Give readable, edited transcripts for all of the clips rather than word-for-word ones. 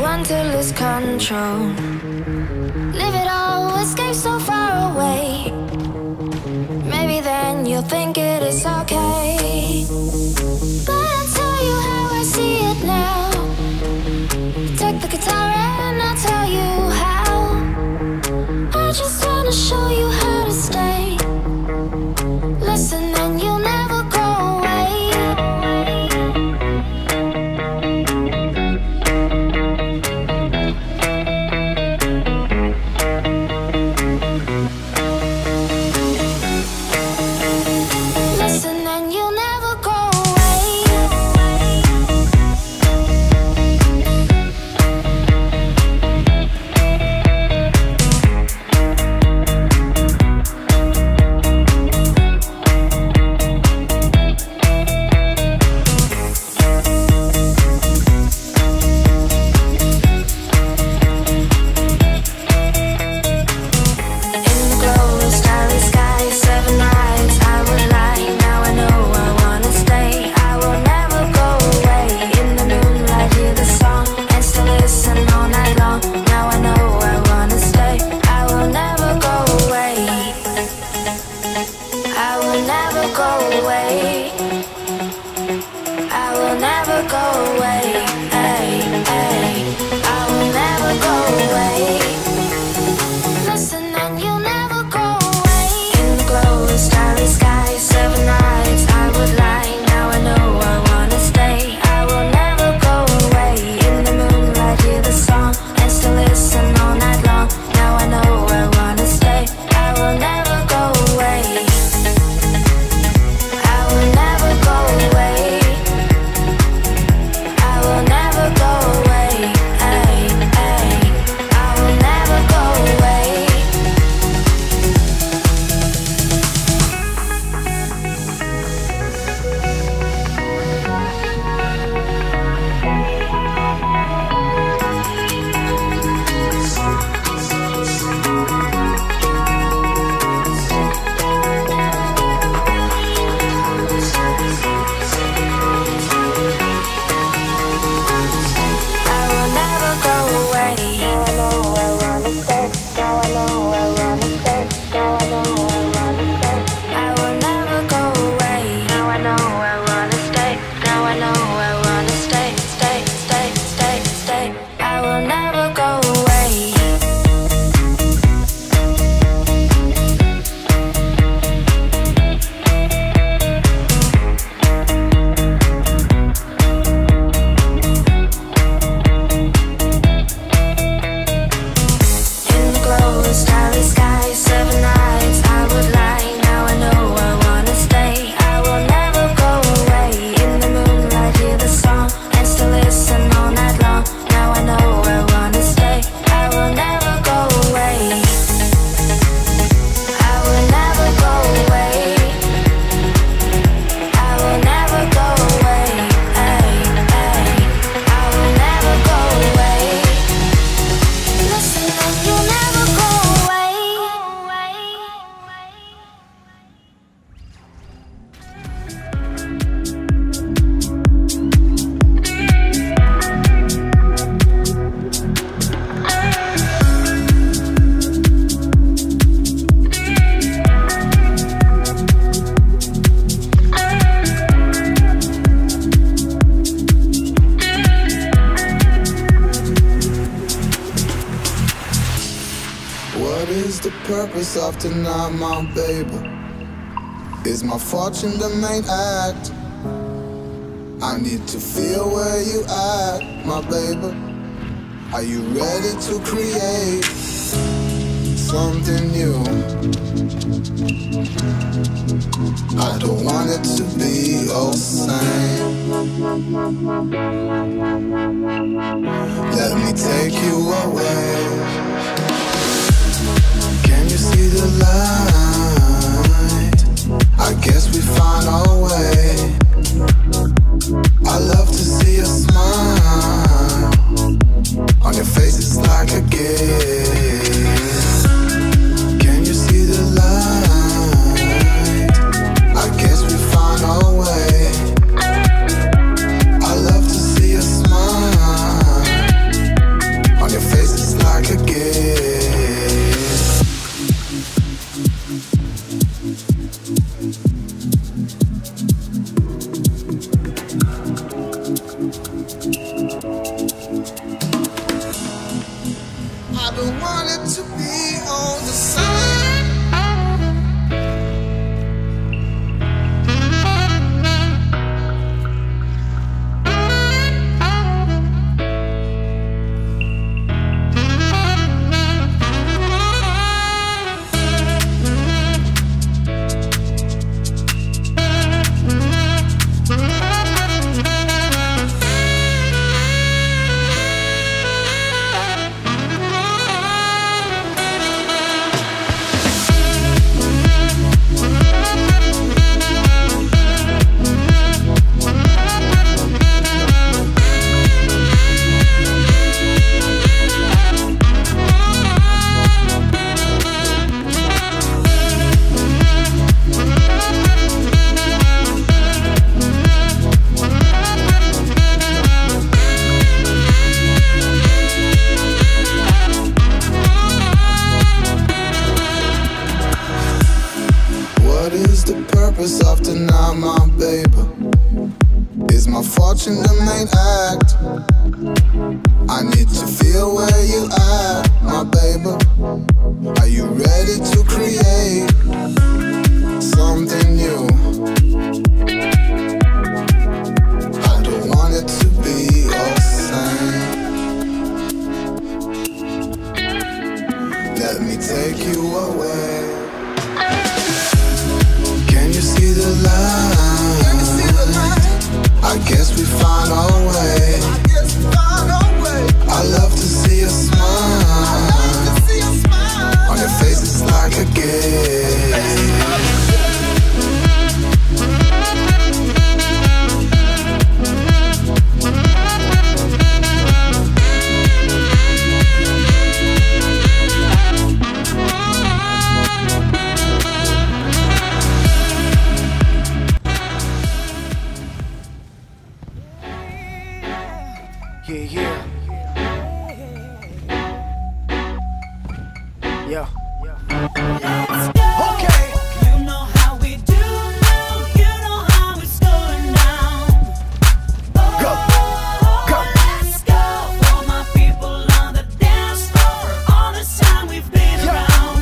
one to lose control. Live it all, escape so far away. Maybe then you'll think it is okay. But I'll tell you how I see it now. Take the guitar and I'll tell you how. I just wanna show you how to stay. Listen and you'll never go away. Listen and you'll never go away. Purpose of tonight, my baby. Is my fortune the main act? I need to feel where you at, my baby. Are you ready to create something new? I don't want it to be all the same. Let me take you away. Can you see the light? I guess we found our way. I love to see a smile on your face, it's like a gift. Can you see the light? I guess we found our way. I love to see a smile What is the purpose of tonight, my baby? Is my fortune the main act? I need to feel where you at, my baby. Are you ready to create something new? I don't want it to be all same. Let me take you away. Can you see the light? I guess we found our way. I love to see you smile. On your face it's like a game. Yeah. Okay. You know how we do now. You know how it's going down. Go. Let's go. All my people on the dance floor. All the time we've been around.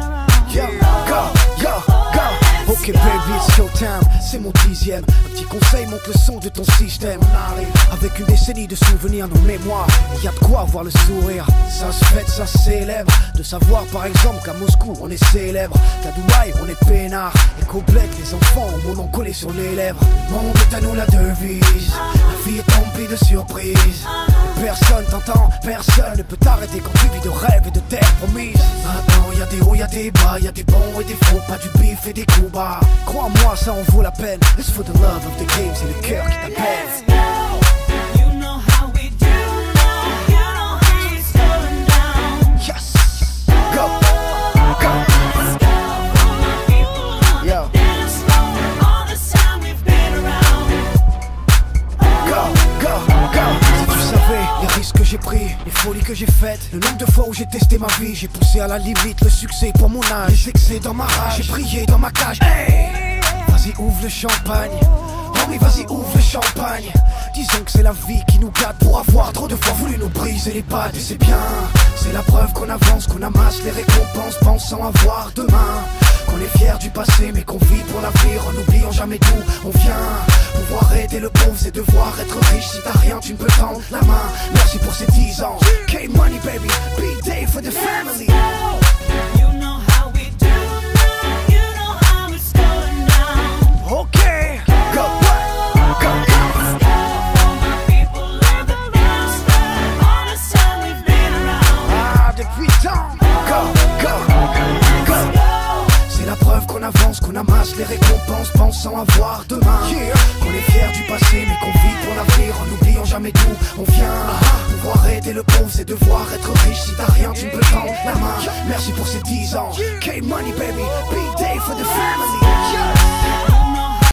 Go. Ok baby, it's showtime, c'est mon 10e. Un petit conseil, monte le son de ton système. Avec une décennie de souvenirs dans mémoire, y a de quoi avoir le sourire. Ça se fête, ça se célèbre. De savoir par exemple qu'à Moscou on est célèbre, qu'à Dubaï on est peinard, et qu'au bled les enfants ont mon nom collé sur les lèvres. Le monde est à nous la devise, la vie est remplie de surprises. Et personne t'entend, personne ne peut t'arrêter quand tu vis de rêves et de terres promises. Maintenant y a des hauts, y a des bas, y a des bons et des faux, pas du bif et des coups bas. Crois-moi, ça en vaut la peine. It's for the love of the game, c'est le cœur qui t'appelle. You know how we do now. You know how it's going down. Yes. Go. Go. Let's go. All my people on Yo. the dance floor. All the time we've been around. Go, go, go. Si tu savais les risques que j'ai pris, les folies que j'ai faites, le nombre de fois où j'ai testé ma vie, j'ai poussé à la limite le succès pour mon âge, les excès dans ma rage, j'ai prié dans ma cage. Hey, vas-y ouvre le champagne. Oh oui, vas-y ouvre le champagne. Disons que c'est la vie qui nous gâte pour avoir trop de fois voulu nous briser les pattes. Et c'est bien, c'est la preuve qu'on avance, qu'on amasse les récompenses pensant avoir demain. Qu'on est fier du passé mais qu'on vit pour l'avenir en n'oubliant jamais d'où on vient. Pouvoir aider le pauvre c'est devoir être riche. Si t'as rien tu ne peux tendre la main. Merci pour ces 10 ans. K-Money baby, big day for the family. You know how we do now. You know how it's going down. Okay, go, go, go. Let's go. All my people on the dance floor. All the time we've been around. Ah, depuis tant. Go, go, go. C'est la preuve qu'on avance, qu'on amasse les récompenses pensant avoir demain. Qu'on est fier du passé mais qu'on vit pour l'avenir en n'oubliant jamais d'où on vient. Pouvoir aider le pauvre c'est devoir être riche. Si t'as rien tu ne peux tendre la main. Merci pour ces 10 ans. K-Money baby, big day for the family.